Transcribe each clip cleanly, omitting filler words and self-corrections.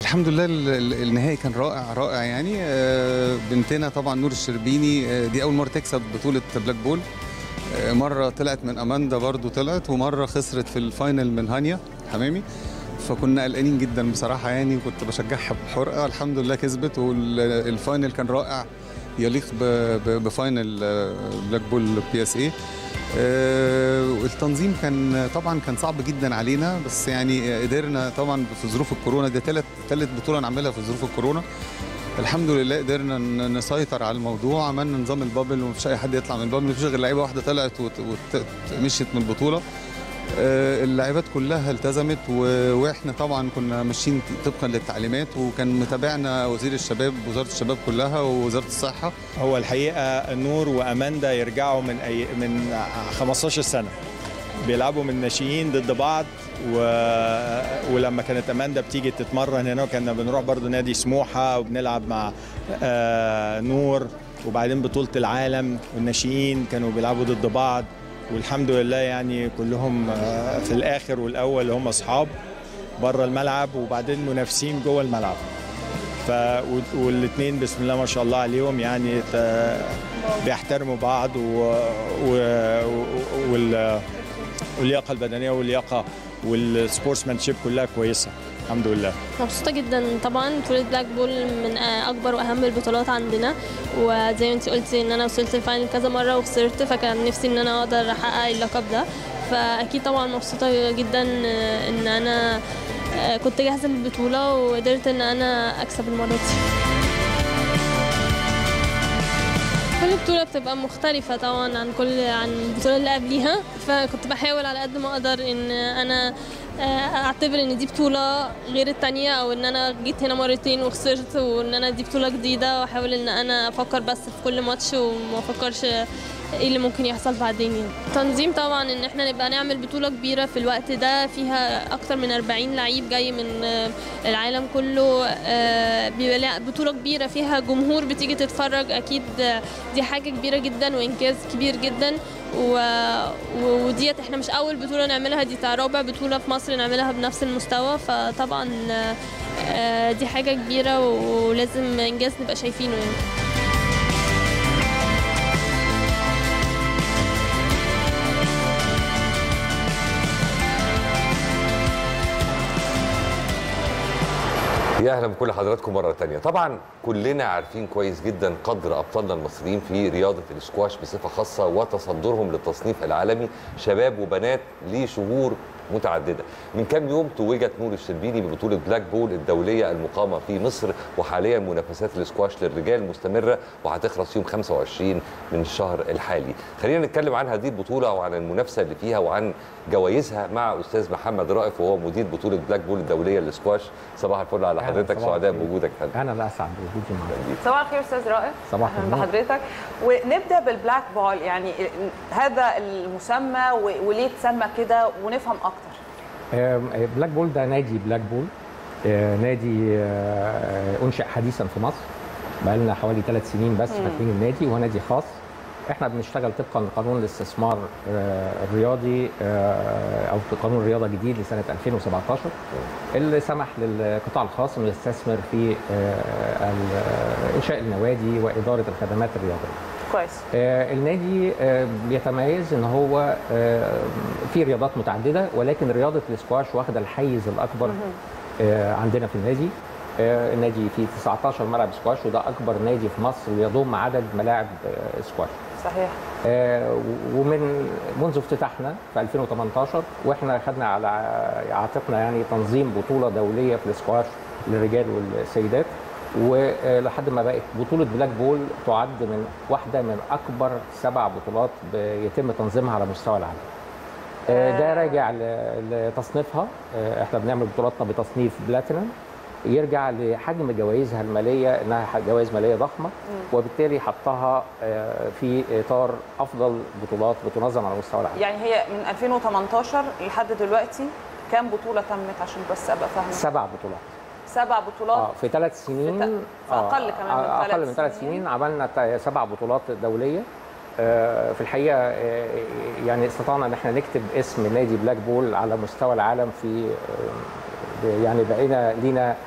الحمد لله النهائي كان رائع رائع يعني. بنتنا طبعا نور الشربيني دي اول مره تكسب بطوله بلاك بول. مره طلعت من اماندا برضو طلعت، ومره خسرت في الفاينل من هانيا حمامي، فكنا قلقانين جدا بصراحه يعني، وكنت بشجعها بحرقه. الحمد لله كسبت، والفاينل كان رائع يليق بفاينل بلاك بول بي اس اي. التنظيم كان طبعا كان صعب جدا علينا، بس يعني قدرنا طبعا في ظروف الكورونا، دي ثالث بطوله نعملها في ظروف الكورونا. الحمد لله قدرنا نسيطر على الموضوع. عملنا نظام البابل ومفيش اي حد يطلع من البابل، مفيش غير لعيبه واحده طلعت ومشيت من البطوله. اللاعبات كلها التزمت، واحنا طبعا كنا ماشيين طبقا للتعليمات، وكان متابعنا وزير الشباب، وزاره الشباب كلها، ووزاره الصحه. هو الحقيقه نور واماندا يرجعوا من 15 سنه بيلعبوا من ناشئين ضد بعض، ولما كانت اماندا بتيجي تتمرن هنا، كنا بنروح برضو نادي سموحه وبنلعب مع نور، وبعدين بطوله العالم والناشئين كانوا بيلعبوا ضد بعض، والحمد لله يعني كلهم في الاخر والاول هم اصحاب بره الملعب، وبعدين منافسين جوه الملعب. والاثنين بسم الله ما شاء الله عليهم يعني بيحترموا بعض، واللياقه البدنيه واللياقه والسبورتسمانشيب كلها كويسه الحمد لله. مبسوطه جدا طبعا. بطوله بلاك بول من اكبر واهم البطولات عندنا، وزي ما انت قلتي ان انا وصلت الفاينل كذا مره وخسرت، فكان نفسي ان انا اقدر احقق اللقب ده. فاكيد طبعا مبسوطه جدا ان انا كنت جاهزه للبطوله وقدرت ان انا اكسب المره دي. كل بطولة بتبقى مختلفة طبعا عن البطولة اللي قبليها، فكنت بحاول على قد ما اقدر ان انا اعتبر ان دي بطولة غير التانية، او ان انا جيت هنا مرتين وخسرت، وان انا دي بطولة جديدة، واحاول ان انا افكر بس في كل ماتش وما افكرش ايه اللي ممكن يحصل بعدين. يعني تنظيم طبعا ان احنا نبقى نعمل بطولة كبيرة في الوقت ده فيها اكتر من 40 لعيب جاي من العالم كله، بيبقى بطولة كبيرة فيها جمهور بتيجي تتفرج، اكيد دي حاجة كبيرة جدا وانجاز كبير جدا. وديت احنا مش اول بطولة نعملها، دي رابع بطولة في مصر نعملها بنفس المستوى، فطبعا دي حاجة كبيرة ولازم انجاز نبقى شايفينه يعني. يا اهلا بكل حضراتكم مره ثانيه. طبعا كلنا عارفين كويس جدا قدر ابطالنا المصريين في رياضه الاسكواش بصفه خاصه، وتصدرهم للتصنيف العالمي شباب وبنات لشهور متعدده. من كام يوم توجت نور الشربيني ببطوله بلاك بول الدوليه المقامه في مصر، وحاليا منافسات الاسكواش للرجال مستمره وهتخلص يوم 25 من الشهر الحالي. خلينا نتكلم عن هذه البطوله وعن المنافسه اللي فيها وعن جوائزها مع استاذ محمد رائف، وهو مدير بطوله بلاك بول الدوليه للاسكواش. صباح الفل على حضرتك، سعداء بوجودك. انا لا اسعد بوجودي معاك. صباح الخير استاذ رائف. صباح النور بحضرتك. ونبدا بالبلاك بول، يعني هذا المسمى وليه اتسمى كده ونفهم اكتر. بلاك بول ده نادي بلاك بول، نادي انشئ حديثا في مصر، بقى لنا حوالي 3 سنين بس فاتحين النادي، وهو نادي خاص. احنا بنشتغل طبقا لقانون الاستثمار الرياضي، او قانون الرياضه الجديد لسنه 2017 اللي سمح للقطاع الخاص انه يستثمر في انشاء النوادي واداره الخدمات الرياضيه. كويس. النادي بيتميز ان هو في رياضات متعدده، ولكن رياضه الاسكواش واخده الحيز الاكبر عندنا في النادي. النادي فيه 19 ملعب سكواش، وده اكبر نادي في مصر يضم عدد ملاعب سكواش. صحيح. منذ افتتاحنا في 2018 واحنا خدنا على عاتقنا يعني تنظيم بطوله دوليه في السكواش للرجال والسيدات، ولحد ما بقت بطوله بلاك بول تعد من واحده من اكبر 7 بطولات يتم تنظيمها على مستوى العالم. ده راجع لتصنيفها. احنا بنعمل بطولاتنا بتصنيف بلاتينم، يرجع لحجم جوائزها الماليه انها جوائز ماليه ضخمه، وبالتالي حطها في اطار افضل بطولات بتنظم على مستوى العالم. يعني هي من 2018 لحد دلوقتي كام بطوله تمت عشان بس ابقى فاهمه؟ 7 بطولات. 7 بطولات في 3 سنين. في اقل كمان من 3 سنين. اقل من 3 سنين عملنا 7 بطولات دوليه. في الحقيقه يعني استطعنا ان احنا نكتب اسم نادي بلاك بول على مستوى العالم، في يعني بقينا لينا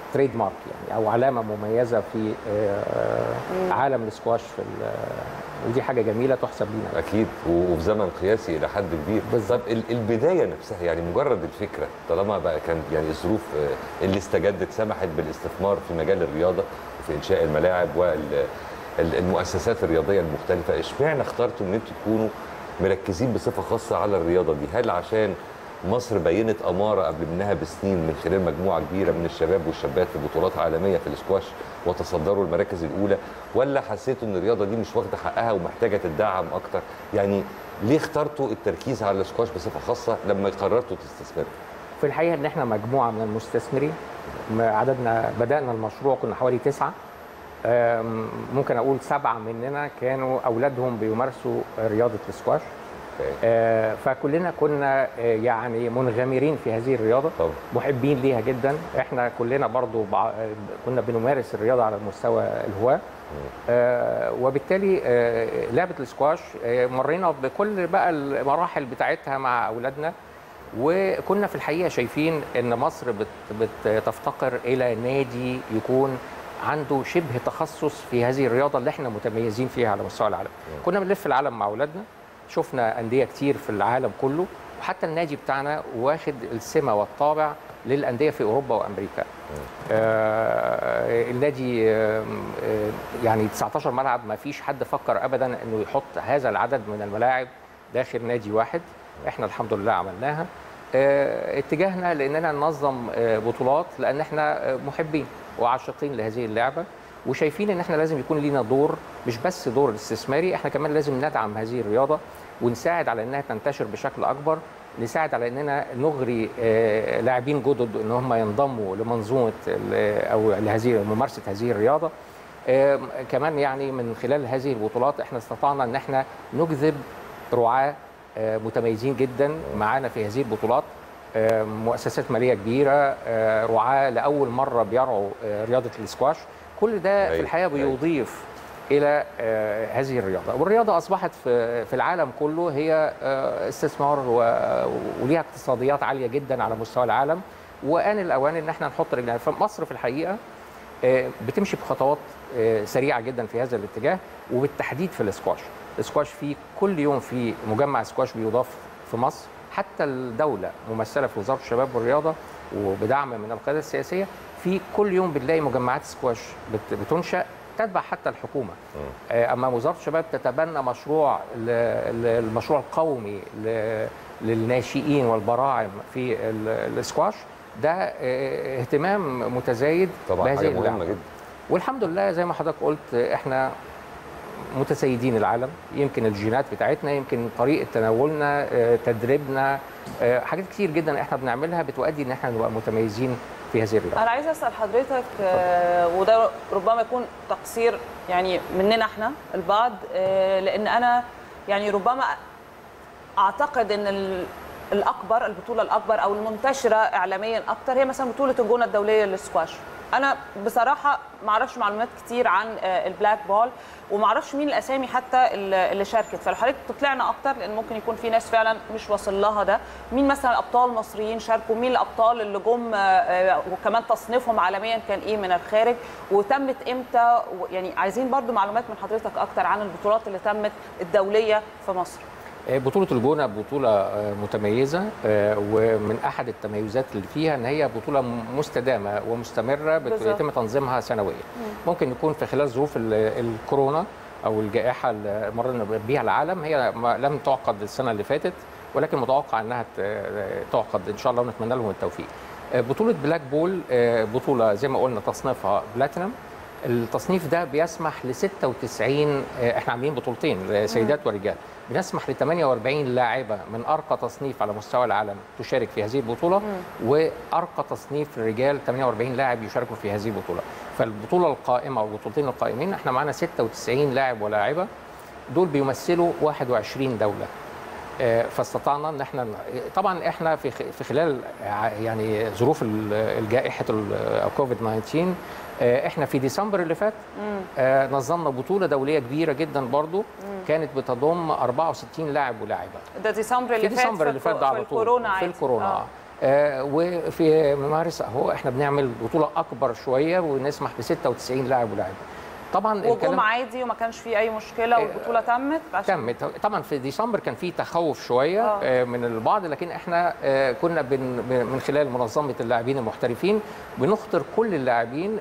تريد مارك يعني، او علامه مميزه في عالم الاسكواش ودي حاجه جميله تحسب لينا اكيد، وفي زمن قياسي الى حد كبير. بالظبط. طب البدايه نفسها يعني مجرد الفكره، طالما بقى كان يعني الظروف اللي استجدت سمحت بالاستثمار في مجال الرياضه وفي انشاء الملاعب والمؤسسات الرياضيه المختلفه، اشمعنى اخترتوا ان انتوا تكونوا مركزين بصفه خاصه على الرياضه دي؟ هل عشان مصر بينت اماره قبل منها بسنين من خلال مجموعه كبيره من الشباب والشابات في بطولات عالميه في الاسكواش وتصدروا المراكز الاولى، ولا حسيتوا ان الرياضه دي مش واخده حقها ومحتاجه تدعم اكتر؟ يعني ليه اخترتوا التركيز على الاسكواش بصفه خاصه لما قررتوا تستثمروا؟ في الحقيقه ان احنا مجموعه من المستثمرين، عددنا بدانا المشروع كنا حوالي 9، ممكن اقول 7 مننا كانوا اولادهم بيمارسوا رياضه الاسكواش. فكلنا كنا يعني منغمرين في هذه الرياضه، محبين ليها جدا. احنا كلنا برضو كنا بنمارس الرياضه على مستوى الهواه، وبالتالي لعبه الاسكواش مرينا بكل بقى المراحل بتاعتها مع اولادنا، وكنا في الحقيقه شايفين ان مصر بتفتقر الى نادي يكون عنده شبه تخصص في هذه الرياضه اللي احنا متميزين فيها على مستوى العالم. كنا بنلف العالم مع اولادنا، شفنا أندية كتير في العالم كله، وحتى النادي بتاعنا واخد السمة والطابع للأندية في أوروبا وأمريكا. النادي يعني 19 ملعب، ما فيش حد فكر أبدا أنه يحط هذا العدد من الملاعب داخل نادي واحد. احنا الحمد لله عملناها. اتجاهنا لأننا ننظم بطولات لأن احنا محبين وعاشقين لهذه اللعبة، وشايفين ان احنا لازم يكون لينا دور، مش بس دور الاستثماري، احنا كمان لازم ندعم هذه الرياضه ونساعد على انها تنتشر بشكل اكبر، نساعد على اننا نغري لاعبين جدد ان هم ينضموا لمنظومه او لهذه ممارسه هذه الرياضه. كمان يعني من خلال هذه البطولات احنا استطعنا ان احنا نجذب رعاه متميزين جدا معانا في هذه البطولات، مؤسسات ماليه كبيره، رعاه لاول مره بيرعوا رياضه الاسكواش. كل ده في الحقيقه بيضيف الى هذه الرياضه، والرياضه اصبحت في العالم كله هي استثمار وليها اقتصاديات عاليه جدا على مستوى العالم، وان الاوان ان احنا نحط رجلنا. فمصر في الحقيقه بتمشي بخطوات سريعه جدا في هذا الاتجاه، وبالتحديد في الاسكواش. الاسكواش في كل يوم في مجمع اسكواش بيضاف في مصر، حتى الدوله ممثله في وزاره الشباب والرياضه وبدعم من القياده السياسيه، في كل يوم بنلاقي مجمعات سكواش بتنشأ تتبع حتى الحكومة. أما وزارة الشباب تتبنى المشروع القومي للناشئين والبراعم في السكواش، ده اهتمام متزايد طبعا، حاجة مهمة جدا. والحمد لله زي ما حضرتك قلت احنا متسيدين العالم، يمكن الجينات بتاعتنا، يمكن طريقة تناولنا، تدريبنا، حاجات كتير جدا احنا بنعملها بتؤدي ان احنا نبقى متميزين في هذه الرياضه. انا عايزه اسال حضرتك وده ربما يكون تقصير يعني مننا احنا البعض، لان انا يعني ربما اعتقد ان الاكبر، البطوله الاكبر او المنتشره اعلاميا اكتر هي مثلا بطوله الجونه الدوليه للسكواش. انا بصراحه ما اعرفش معلومات كتير عن البلاك بول، وما اعرفش مين الاسامي حتى اللي شاركت، فلو حضرتك تطلعنا اكتر لان ممكن يكون في ناس فعلا مش واصل لها ده. مين مثلا ابطال مصريين شاركوا؟ مين الابطال اللي جم وكمان تصنيفهم عالميا كان ايه من الخارج؟ وتمت امتى؟ يعني عايزين برضو معلومات من حضرتك اكتر عن البطولات اللي تمت الدوليه في مصر. بطولة الجونة بطولة متميزة، ومن أحد التميزات اللي فيها أن هي بطولة مستدامة ومستمرة بيتم تنظيمها سنويا. ممكن يكون في خلال ظروف الكورونا أو الجائحة اللي مرنا بها العالم هي لم تعقد السنة اللي فاتت، ولكن متوقع أنها تعقد إن شاء الله، ونتمنى لهم التوفيق. بطولة بلاك بول بطولة زي ما قلنا تصنيفها بلاتينم. التصنيف ده بيسمح ل 96، احنا عاملين بطولتين سيدات ورجال، بنسمح ل 48 لاعبه من ارقى تصنيف على مستوى العالم تشارك في هذه البطوله، وارقى تصنيف رجال 48 لاعب يشاركوا في هذه البطوله. فالبطوله القائمه والبطولتين القائمين احنا معانا 96 لاعب ولاعبه، دول بيمثلوا 21 دوله. فاستطعنا ان احنا طبعا احنا في خلال يعني ظروف الجائحه كوفيد 19 احنا في ديسمبر اللي فات نظمنا بطوله دوليه كبيره جدا برضو، كانت بتضم 64 لاعب ولاعبه. ده ديسمبر اللي فات، ده على طول في الكورونا. وفي مارس اهو احنا بنعمل بطوله اكبر شويه ونسمح ب 96 لاعب ولاعبه. طبعا وجم عادي وما كانش فيه اي مشكله والبطوله تمت طبعا في ديسمبر كان في تخوف شويه من البعض، لكن احنا كنا من خلال منظمه اللاعبين المحترفين بنخطر كل اللاعبين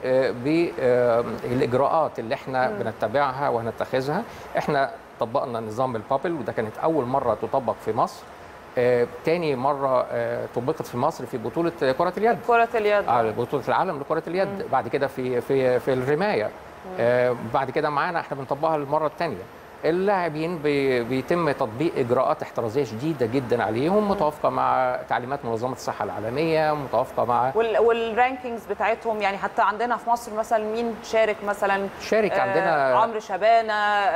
بالاجراءات اللي احنا بنتبعها وهنتخذها. احنا طبقنا نظام البابل وده كانت اول مره تطبق في مصر. تاني مرة طبقت في مصر في بطولة كرة اليد. بطولة العالم لكرة اليد. بعد كده في الرماية. بعد كده معانا احنا بنطبقها للمرة الثانية. اللاعبين بيتم تطبيق اجراءات احترازيه شديده جدا عليهم، متوافقه مع تعليمات منظمه الصحه العالميه، متوافقه مع والرانكينجز بتاعتهم. يعني حتى عندنا في مصر مثلا مين شارك مثلا؟ عندنا عمرو شبانه،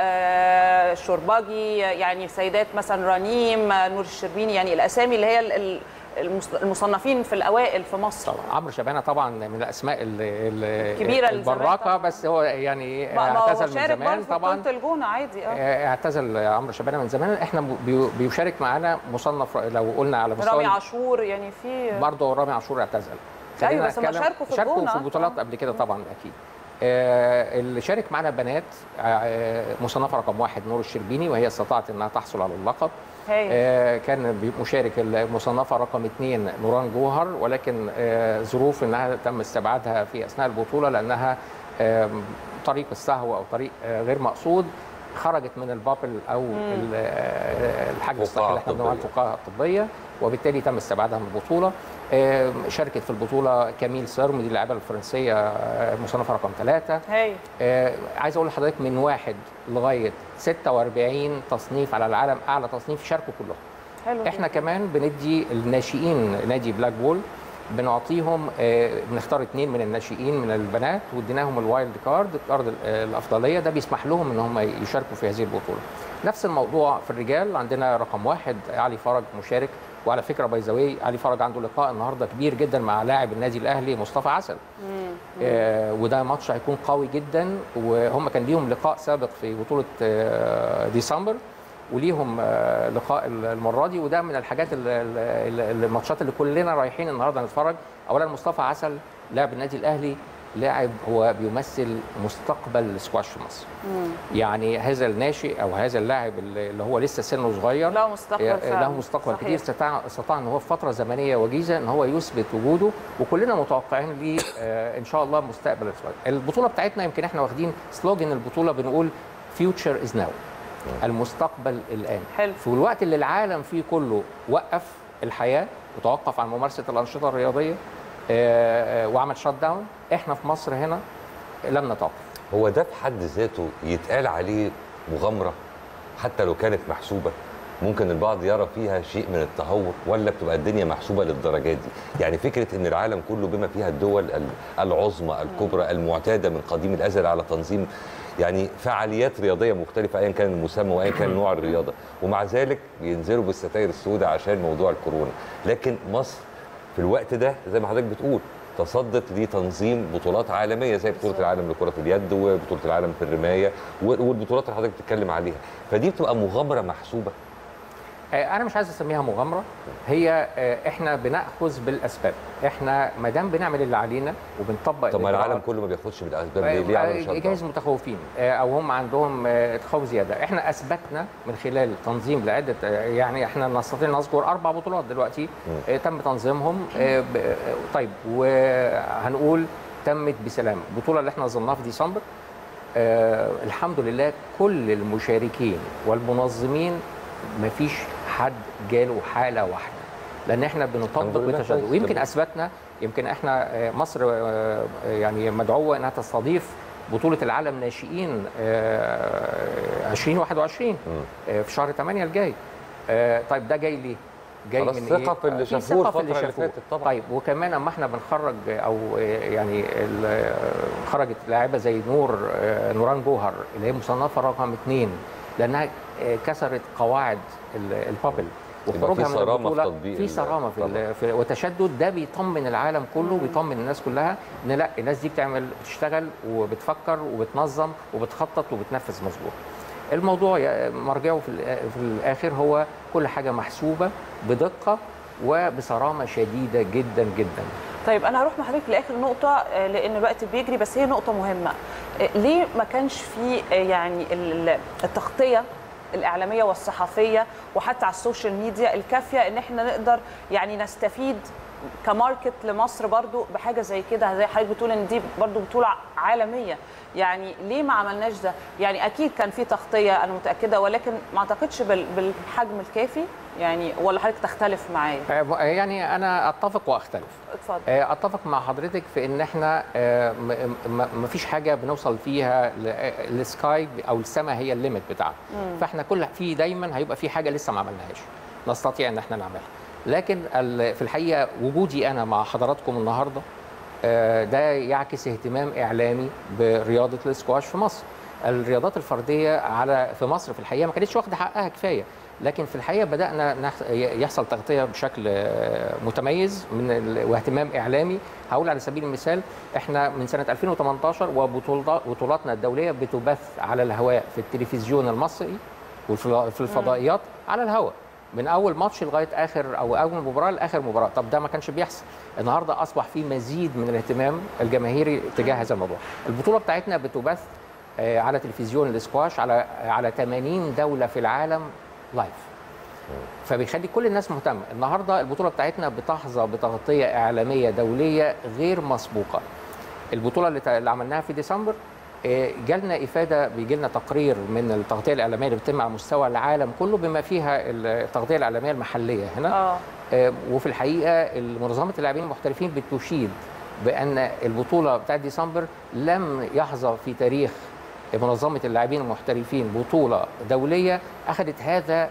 الشرباجي، يعني سيدات مثلا رنيم، نور الشربيني، يعني الاسامي اللي هي المصنفين في الاوائل في مصر. طبعا عمرو شبانه طبعا من الاسماء كبيره البراقه، بس هو يعني اعتزل من زمان. طبعا الجونه عادي اعتزل عمرو شبانه من زمان. احنا بيشارك معانا مصنف لو قلنا على مستوى رامي عاشور، يعني في برضه رامي عاشور اعتزل. ايوه بس شاركوا في الجونه، شاركوا في بطولات قبل كده طبعا اكيد. اللي شارك معنا بنات مصنفه رقم 1 نور الشربيني، وهي استطاعت انها تحصل على اللقب. كان مشارك المصنفه رقم 2 نوران جوهر، ولكن ظروف انها تم استبعادها في اثناء البطوله لانها طريق السهو او طريق غير مقصود، خرجت من البابل او الحجز الصحي اللي احنا بنقول الفقاعه الطبيه، وبالتالي تم استبعادها من البطوله. شاركت في البطوله كميل سيرم، دي اللاعبه الفرنسيه مصنفه رقم 3. عايز اقول لحضرتك من 1 لغايه 46 تصنيف على العالم، اعلى تصنيف شاركوا كلهم. حلو. احنا كمان بندي الناشئين نادي بلاك بول، بنعطيهم بنختار 2 من الناشئين من البنات واديناهم الوايلد كارد الافضليه، ده بيسمح لهم ان هم يشاركوا في هذه البطوله. نفس الموضوع في الرجال، عندنا رقم 1 علي فرج مشارك، وعلى فكره باي ذا واي علي فرج عنده لقاء النهارده كبير جدا مع لاعب النادي الاهلي مصطفى عسل. وده ماتش هيكون قوي جدا، وهم كان ليهم لقاء سابق في بطوله ديسمبر وليهم لقاء المره دي، وده من الحاجات الماتشات اللي كلنا رايحين النهارده نتفرج. اولا مصطفى عسل لاعب النادي الاهلي، لاعب هو بيمثل مستقبل السكواش في مصر. يعني هذا الناشئ او هذا اللاعب اللي هو لسه سنه صغير له مستقبل فعلا، له مستقبل كبير. استطاع ان هو في فتره زمنيه وجيزه ان هو يثبت وجوده، وكلنا متوقعين ليه ان شاء الله مستقبل السكواش. البطوله بتاعتنا يمكن احنا واخدين سلوجن البطوله بنقول فيوتشر از ناو، المستقبل الان. حلو. في الوقت اللي العالم فيه كله وقف الحياه وتوقف عن ممارسه الانشطه الرياضيه وعمل شات داون، احنا في مصر هنا لم نتوقف. هو ده في حد ذاته يتقال عليه مغامره حتى لو كانت محسوبه؟ ممكن البعض يرى فيها شيء من التهور، ولا بتبقى الدنيا محسوبه للدرجات دي؟ يعني فكره ان العالم كله بما فيها الدول العظمى الكبرى المعتاده من قديم الازل على تنظيم يعني فعاليات رياضيه مختلفه ايا كان المسمى وايا كان نوع الرياضه، ومع ذلك بينزلوا بالستاير السوداء عشان موضوع الكورونا. لكن مصر في الوقت ده زي ما حضرتك بتقول تصدت لتنظيم بطولات عالميه زي بطوله العالم لكره اليد وبطوله العالم في الرمايه والبطولات اللي حضرتك بتتكلم عليها، فدي بتبقى مغامره محسوبه. انا مش عايز اسميها مغامره، هي احنا بناخذ بالاسباب. احنا ما دام بنعمل اللي علينا وبنطبق. طب ما العالم كله ما بياخدش بالاسباب ليه عملوا شرط؟ جايز متخوفين او هم عندهم تخوف زياده. احنا اثبتنا من خلال تنظيم لعده، يعني احنا نستطيع نذكر 4 بطولات دلوقتي تم تنظيمهم. طيب وهنقول تمت بسلام. البطوله اللي احنا نظمناها في ديسمبر الحمد لله كل المشاركين والمنظمين ما فيش حد جاله حاله واحده، لان احنا بنطبق بتشدد. ويمكن اثبتنا، يمكن احنا مصر يعني مدعوه انها تستضيف بطوله العالم ناشئين 2021 في شهر 8 الجاي. طيب ده جاي ليه؟ جاي من الثقه في اللي شافوه الفتره اللي فاتت طبعا. طيب وكمان اما احنا بنخرج او يعني خرجت لاعبه زي نوران جوهر اللي هي مصنفه رقم 2 لانها كسرت قواعد البابل وخروجها من البطوله في صرامه في وتشدد. ده بيطمن العالم كله وبيطمن الناس كلها ان لا، الناس دي بتشتغل وبتفكر وبتنظم وبتخطط وبتنفذ مظبوط. الموضوع مرجعه في الاخر هو كل حاجه محسوبه بدقه وبصرامه شديده جدا جدا. طيب انا هروح مع حضرتك لاخر نقطه لان الوقت بيجري، بس هي نقطه مهمه. ليه ما كانش في يعني التغطيه الاعلاميه والصحفيه وحتى على السوشيال ميديا الكافيه ان احنا نقدر يعني نستفيد كماركت لمصر برضو بحاجه زي كده، زي حضرتك بتقول ان دي برضو بطوله عالميه، يعني ليه ما عملناش ده؟ يعني اكيد كان في تغطيه انا متاكده، ولكن ما اعتقدش بالحجم الكافي، يعني ولا حضرتك تختلف معايا؟ يعني انا اتفق واختلف. اتفضل. اتفق مع حضرتك في ان احنا ما فيش حاجه بنوصل فيها السكاي او السماء هي الليميت بتاعنا، فاحنا في دايما هيبقى في حاجه لسه ما عملناهاش نستطيع ان احنا نعملها. لكن في الحقيقه وجودي انا مع حضراتكم النهارده ده يعكس اهتمام اعلامي برياضه الاسكواش في مصر. الرياضات الفرديه في مصر في الحقيقه ما كانتش واخده حقها كفايه، لكن في الحقيقه بدانا يحصل تغطيه بشكل متميز واهتمام اعلامي. هقول على سبيل المثال احنا من سنه 2018 وبطولاتنا الدوليه بتبث على الهواء في التلفزيون المصري وفي الفضائيات على الهواء من اول ماتش لغايه اخر او اول مباراه لاخر مباراه. طب ده ما كانش بيحصل. النهارده اصبح في مزيد من الاهتمام الجماهيري تجاه هذا الموضوع. البطوله بتاعتنا بتبث على تلفزيون الاسكواش على 80 دوله في العالم لايف، فبيخلي كل الناس مهتمه. النهارده البطوله بتاعتنا بتحظى بتغطيه اعلاميه دوليه غير مسبوقه. البطوله اللي عملناها في ديسمبر جالنا افاده، بيجي لنا تقرير من التغطيه الاعلاميه اللي بتتم على مستوى العالم كله بما فيها التغطيه الاعلاميه المحليه هنا. وفي الحقيقه منظمه اللاعبين المحترفين بتشيد بان البطوله بتاعت ديسمبر لم يحظى في تاريخ منظمه اللاعبين المحترفين بطوله دوليه اخذت هذا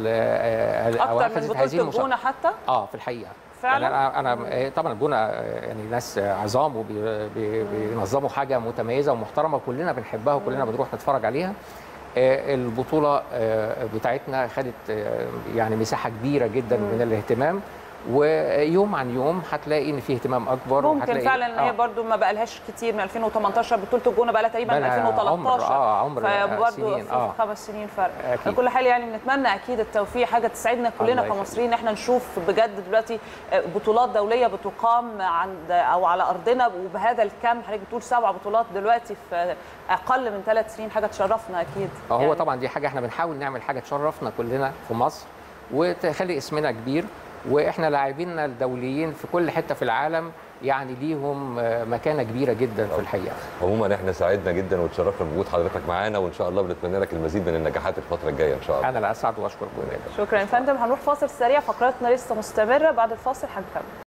او اخذت هذه البطوله حتى في الحقيقه فعلا. يعني انا طبعا الجونه يعني ناس عظام وبينظموا حاجه متميزه ومحترمه كلنا بنحبها وكلنا بنروح نتفرج عليها. البطوله بتاعتنا خدت يعني مساحه كبيره جدا من الاهتمام، ويوم عن يوم هتلاقي ان في اهتمام اكبر. ممكن فعلا ان هي برضو ما بقالهاش كتير من 2018. بطوله الجونه بقى لها تقريبا من 2013 عمر فبرضو سنين. 5 سنين فرق. على كل حال يعني بنتمنى اكيد التوفيق، حاجه تسعدنا كلنا كمصريين ان احنا نشوف بجد دلوقتي بطولات دوليه بتقام عند او على ارضنا وبهذا الكم. حضرتك بتقول 7 بطولات دلوقتي في اقل من 3 سنين، حاجه تشرفنا اكيد. هو يعني طبعا دي حاجه احنا بنحاول نعمل حاجه تشرفنا كلنا في مصر وتخلي اسمنا كبير، واحنا لاعبيننا الدوليين في كل حته في العالم يعني ليهم مكانه كبيره جدا في الحقيقه. عموما احنا سعدنا جدا وتشرفنا بوجود حضرتك معانا، وان شاء الله بنتمنى لك المزيد من النجاحات الفتره الجايه ان شاء الله. انا الاسعد واشكركم. شكرا يا فندم. هنروح فاصل سريع، فقراتنا لسه مستمره، بعد الفاصل هنكمل.